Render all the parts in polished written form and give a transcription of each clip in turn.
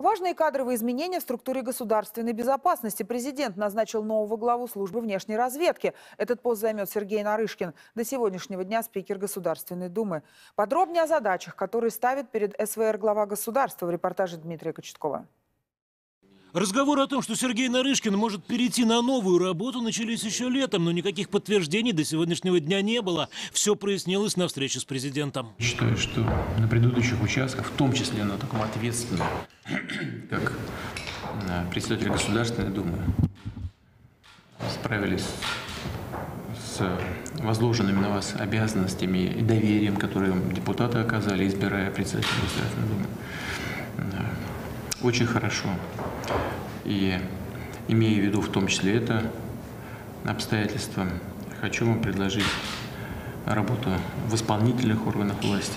Важные кадровые изменения в структуре государственной безопасности. Президент назначил нового главу службы внешней разведки. Этот пост займет Сергей Нарышкин. До сегодняшнего дня спикер Государственной Думы. Подробнее о задачах, которые ставит перед СВР глава государства, в репортаже Дмитрия Кочеткова. Разговоры о том, что Сергей Нарышкин может перейти на новую работу, начались еще летом, но никаких подтверждений до сегодняшнего дня не было. Все прояснилось на встрече с президентом. Считаю, что на предыдущих участках, в том числе на таком ответственном, как председатель Государственной Думы, справились с возложенными на вас обязанностями и доверием, которые депутаты оказали, избирая председателя Государственной Думы. Очень хорошо. И имея в виду в том числе это обстоятельство, хочу вам предложить работу в исполнительных органах власти,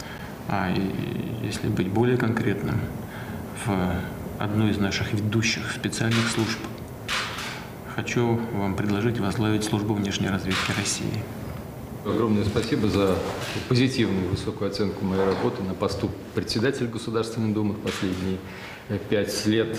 если быть более конкретным, в одной из наших ведущих специальных служб. Хочу вам предложить возглавить службу внешней разведки России. Огромное спасибо за позитивную высокую оценку моей работы на посту председателя Государственной Думы в последние 5 лет.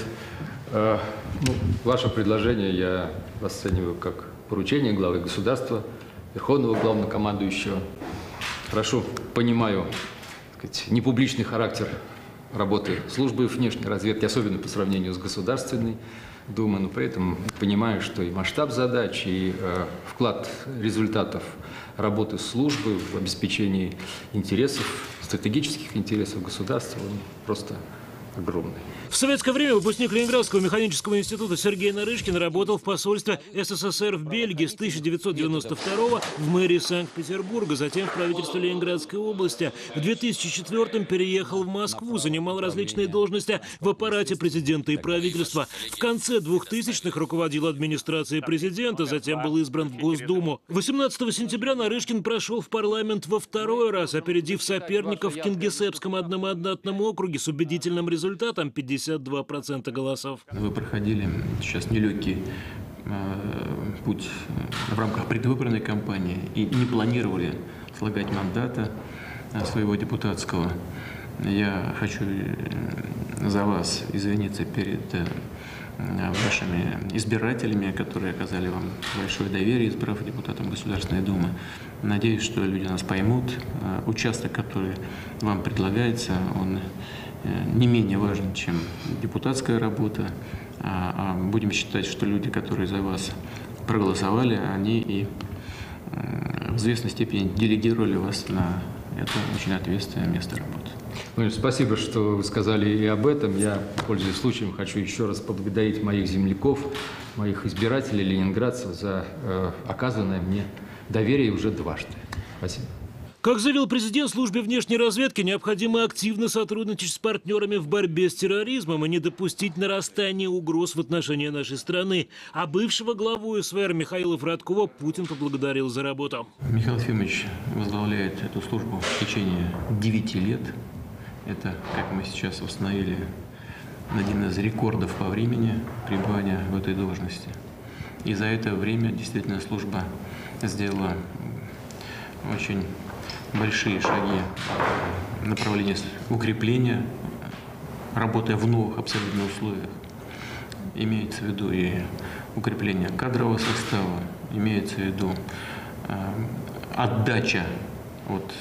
Ваше предложение я расцениваю как поручение главы государства, верховного главнокомандующего. Хорошо понимаю, так сказать, непубличный характер работы службы внешней разведки, особенно по сравнению с Государственной Думой, но при этом понимаю, что и масштаб задач, и вклад результатов работы службы в обеспечении интересов, стратегических интересов государства, он просто огромный. В советское время выпускник Ленинградского механического института Сергей Нарышкин работал в посольстве СССР в Бельгии с 1992 в мэрии Санкт-Петербурга, затем в правительстве Ленинградской области. В 2004 переехал в Москву, занимал различные должности в аппарате президента и правительства. В конце 2000-х руководил администрацией президента, затем был избран в Госдуму. 18 сентября Нарышкин прошел в парламент во второй раз, опередив соперников в Кингисеппском одномандатном округе с убедительным результатом 52% голосов. Вы проходили сейчас нелегкий путь в рамках предвыборной кампании и не планировали слагать мандата своего депутатского. Я хочу за вас извиниться перед вашими избирателями, которые оказали вам большое доверие, избрав депутатом Государственной Думы. Надеюсь, что люди нас поймут. Участок, который вам предлагается, он не менее важен, чем депутатская работа. Будем считать, что люди, которые за вас проголосовали, они и в известной степени делегировали вас на это очень ответственное место работы. Спасибо, что вы сказали и об этом. Я, пользуясь случаем, хочу еще раз поблагодарить моих земляков, моих избирателей, ленинградцев за оказанное мне доверие уже дважды. Спасибо. Как заявил президент, службе внешней разведки необходимо активно сотрудничать с партнерами в борьбе с терроризмом и не допустить нарастания угроз в отношении нашей страны. А бывшего главу СВР Михаила Фродкова Путин поблагодарил за работу. Михаил Ефимович возглавляет эту службу в течение 9 лет. Это, как мы сейчас установили, один из рекордов по времени пребывания в этой должности. И за это время действительно служба сделала очень большие шаги в направлении укрепления, работая в новых абсолютно условиях. Имеется в виду и укрепление кадрового состава, имеется в виду отдача от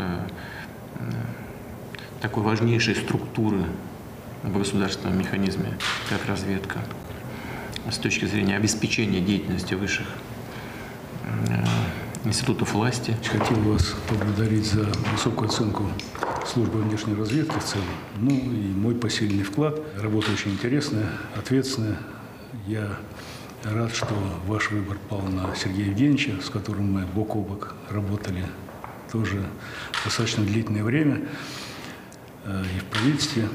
такой важнейшей структуры в государственном механизме, как разведка, с точки зрения обеспечения деятельности высших институтов власти. Хотел вас поблагодарить за высокую оценку службы внешней разведки в целом. Ну и мой посильный вклад. Работа очень интересная, ответственная. Я рад, что ваш выбор пал на Сергея Евгеньевича, с которым мы бок о бок работали тоже достаточно длительное время и в правительстве,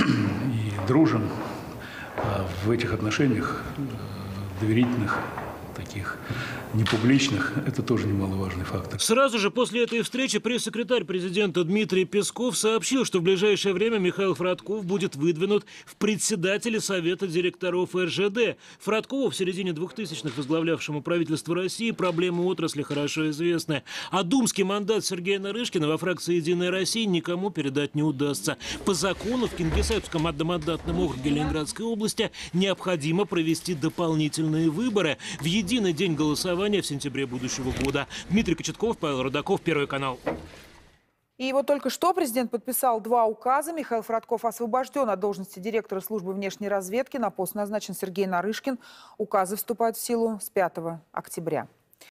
и дружим. А в этих отношениях доверительных таких непубличных. Это тоже немаловажный фактор. Сразу же после этой встречи пресс-секретарь президента Дмитрий Песков сообщил, что в ближайшее время Михаил Фродков будет выдвинут в председатели Совета директоров РЖД. Фродкову, в середине 2000-х возглавлявшему правительство России, проблемы отрасли хорошо известны. А думский мандат Сергея Нарышкина во фракции «Единая Россия» никому передать не удастся. По закону в Кингисеппском одномандатном округе Ленинградской области необходимо провести дополнительные выборы в единый день голосования в сентябре будущего года. Дмитрий Кочетков, Павел Рудаков, Первый канал. И вот только что президент подписал 2 указа. Михаил Фродков освобожден от должности директора службы внешней разведки. На пост назначен Сергей Нарышкин. Указы вступают в силу с 5 октября.